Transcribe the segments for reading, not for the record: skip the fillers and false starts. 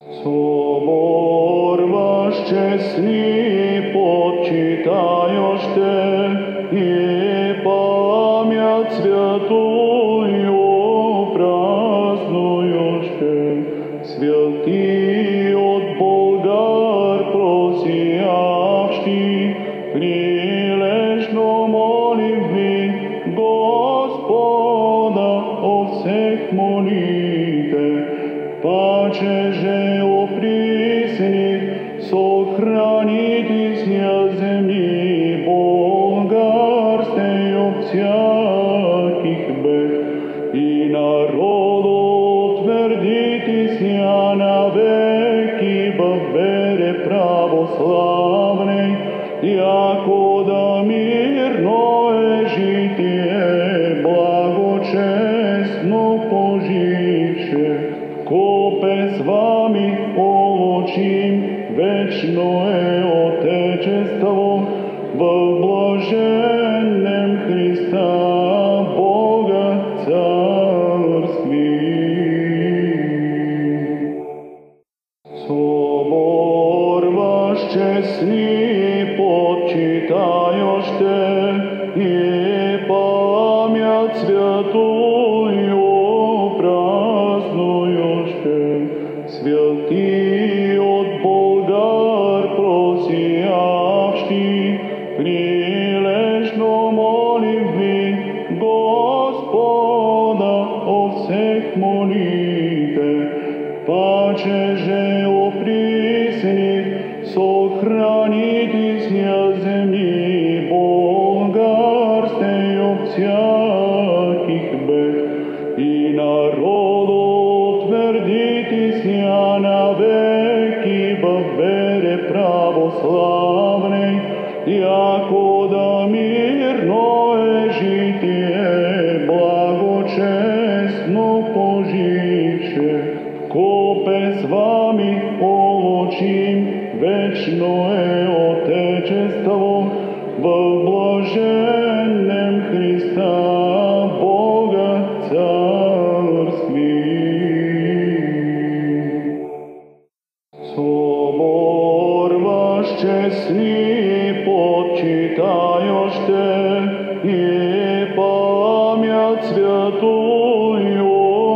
Собор ваш честный почитаёште, и память святую празднуёште. Святый от Болгар просиявши, прилежно молитвы Господа о всех молите, паче же опресних сохранитесь на земли болгарской от всяких бед, и народу твердитесь навеки во вере православной, якода мирное житие благочестно поживше. Копе с вами получим вечное Отечество во блаженном Христа Бога Царстве. Собор ваш честный почитаёште, и память святую празднуёште. Святый от Болгар просиявши, прилежно молитвы Господа о всех молите, паче же опресних сохранитесь на земли болгарской от всяких бед, и народу твердитесь навеки во вере православной, якода мирное житие благочестно поживше. Копе с вами получим вечное Отечество во блаженном Христа Бога Царстве. Собор ваш честный почитаёште, и память святую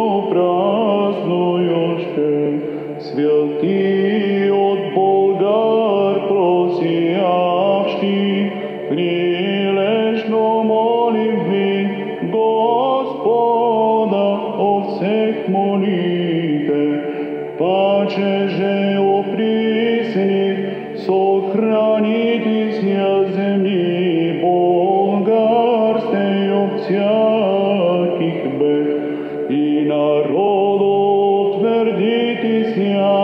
празднуёште. Святый от Болгар просиявши, прилежно молитвы Господа о всех молите, паче же опресних сохранитесь на земли болгарской от всяких бед, и народу твердитесь